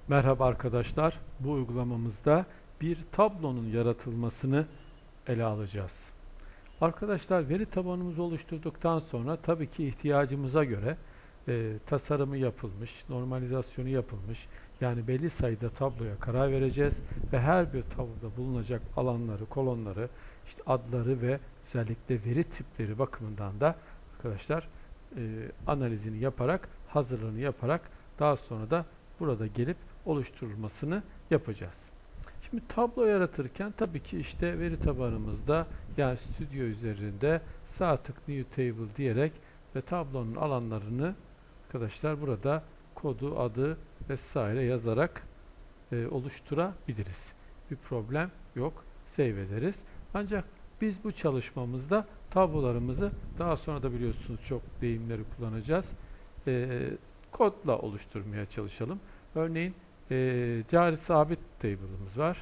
Merhaba arkadaşlar. Bu uygulamamızda bir tablonun yaratılmasını ele alacağız. Arkadaşlar veri tabanımızı oluşturduktan sonra tabii ki ihtiyacımıza göre tasarımı yapılmış, normalizasyonu yapılmış, yani belli sayıda tabloya karar vereceğiz ve her bir tabloda bulunacak alanları, kolonları, işte adları ve özellikle veri tipleri bakımından da arkadaşlar analizini yaparak, hazırlığını yaparak daha sonra da burada gelip oluşturulmasını yapacağız. Şimdi tablo yaratırken tabii ki işte veri tabanımızda yani stüdyo üzerinde sağ tık New Table diyerek ve tablonun alanlarını arkadaşlar burada kodu, adı vesaire yazarak oluşturabiliriz. Bir problem yok. Save ederiz. Ancak biz bu çalışmamızda tablolarımızı daha sonra da biliyorsunuz çok deyimleri kullanacağız. Kodla oluşturmaya çalışalım. Örneğin cari sabit table'ımız var.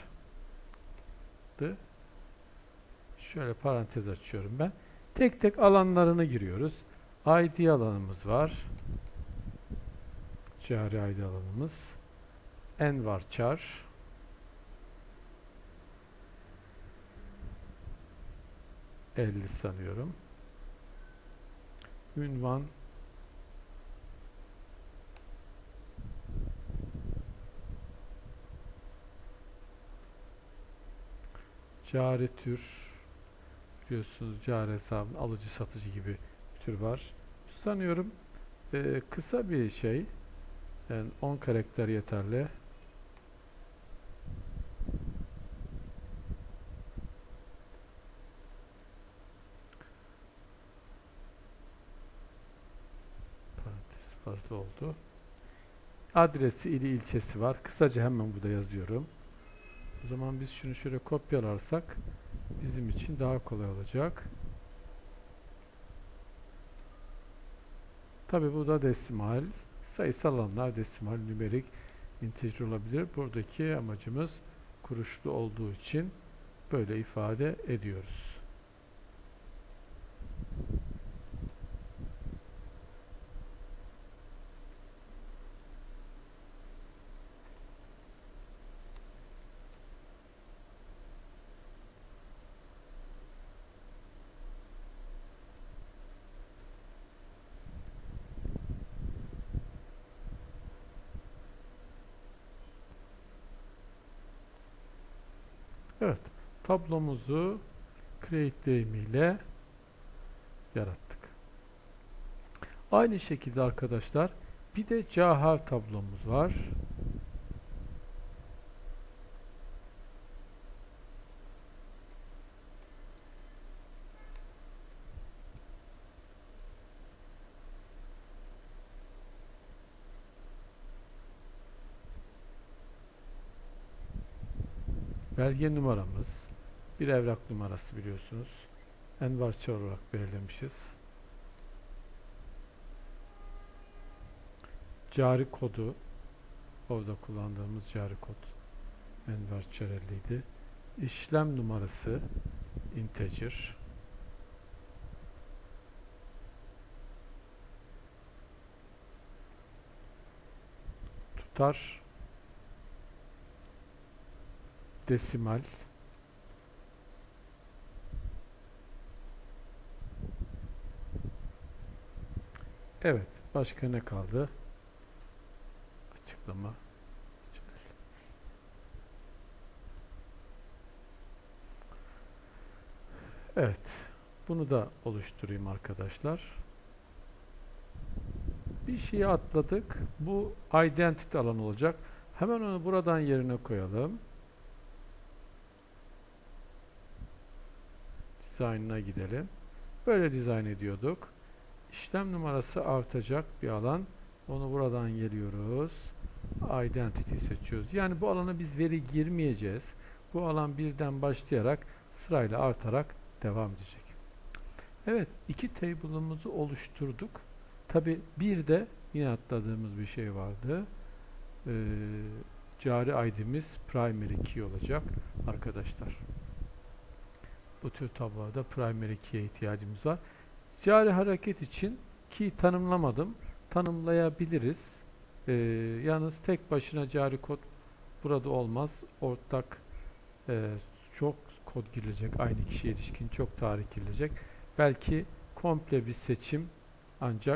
Şöyle parantez açıyorum ben. Tek tek alanlarını giriyoruz. ID alanımız var. Cari ID alanımız. N var char. .50 sanıyorum. Ünvan cari tür biliyorsunuz cari hesabın alıcı satıcı gibi bir tür var. Sanıyorum kısa bir şey. Yani 10 karakter yeterli. Parantez fazla oldu. Adresi, ili, ilçesi var. Kısaca hemen burada yazıyorum. O zaman biz şunu şöyle kopyalarsak bizim için daha kolay olacak. Tabi bu da desimal. Sayısal alanlar desimal, nümerik, integer olabilir. Buradaki amacımız kuruşlu olduğu için böyle ifade ediyoruz. Evet, tablomuzu create deyimiyle yarattık. Aynı şekilde arkadaşlar bir de cahar tablomuz var. Belge numaramız, bir evrak numarası biliyorsunuz. Envarçar olarak belirlemişiz. Cari kodu, orada kullandığımız cari kod Envarçar 50'ydi. İşlem numarası integer. Tutar desimal. Evet, başka ne kaldı? Açıklama. Evet, bunu da oluşturayım arkadaşlar. Bir şeyi atladık. Bu identity alanı olacak. Hemen onu buradan yerine koyalım. Design'a gidelim. Böyle dizayn ediyorduk. İşlem numarası artacak bir alan. Onu buradan geliyoruz. Identity seçiyoruz. Yani bu alana biz veri girmeyeceğiz. Bu alan birden başlayarak sırayla artarak devam edecek. Evet, iki table'ımızı oluşturduk. Tabi bir de yine atladığımız bir şey vardı. Cari ID'miz primary key olacak arkadaşlar. Bu tür tabloda primary key'e ihtiyacımız var. Cari hareket için key tanımlamadım. Tanımlayabiliriz. Yalnız tek başına cari kod burada olmaz. Ortak çok kod girilecek. Aynı kişiye ilişkin çok tarih girilecek. Belki komple bir seçim, ancak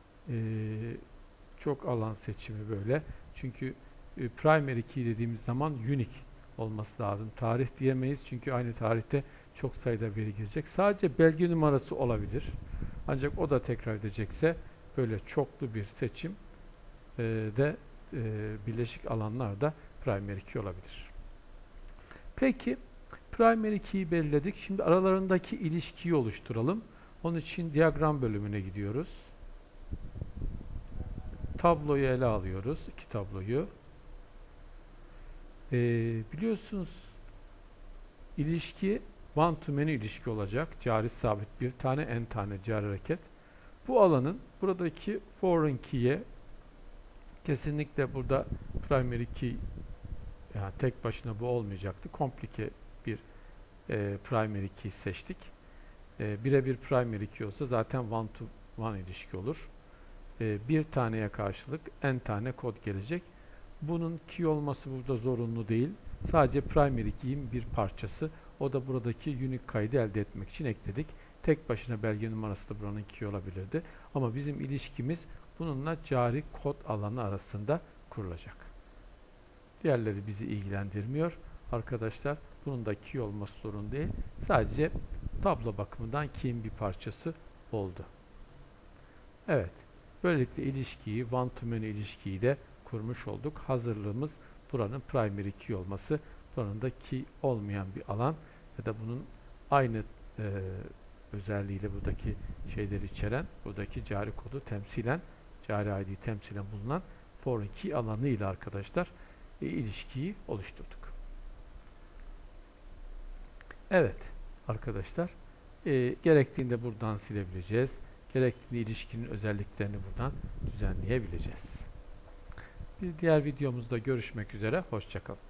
çok alan seçimi böyle. Çünkü primary key dediğimiz zaman unique olması lazım. Tarih diyemeyiz çünkü aynı tarihte çok sayıda veri girecek. Sadece belge numarası olabilir. Ancak o da tekrar edecekse böyle çoklu bir seçim de birleşik alanlarda primary key olabilir. Peki primary key'i belirledik. Şimdi aralarındaki ilişkiyi oluşturalım. Onun için diyagram bölümüne gidiyoruz. Tabloyu ele alıyoruz. İki tabloyu. Biliyorsunuz ilişki one to many ilişki olacak. Cari sabit bir tane, n tane cari hareket. Bu alanın buradaki foreign key'e kesinlikle burada primary key, yani tek başına bu olmayacaktı. Komplike bir primary key seçtik. Birebir primary key olsa zaten one to one ilişki olur. Bir taneye karşılık n tane kod gelecek. Bunun key olması burada zorunlu değil. Sadece primary key'in bir parçası. O da buradaki unique kaydı elde etmek için ekledik. Tek başına belge numarası da buranın key olabilirdi. Ama bizim ilişkimiz bununla cari kod alanı arasında kurulacak. Diğerleri bizi ilgilendirmiyor. Arkadaşlar bunun da key olması sorun değil. Sadece tablo bakımından key'in bir parçası oldu. Evet. Böylelikle ilişkiyi, one to many ilişkiyi de kurmuş olduk. Hazırlığımız buranın primary key olması, buranın da key olmayan bir alan ya da bunun aynı özelliğiyle buradaki şeyleri içeren, buradaki cari kodu temsilen, cari ID'yi temsilen bulunan foreign key alanı ile arkadaşlar ilişkiyi oluşturduk. Evet arkadaşlar, gerektiğinde buradan silebileceğiz. Gerektiğinde ilişkinin özelliklerini buradan düzenleyebileceğiz. Bir diğer videomuzda görüşmek üzere. Hoşça kalın.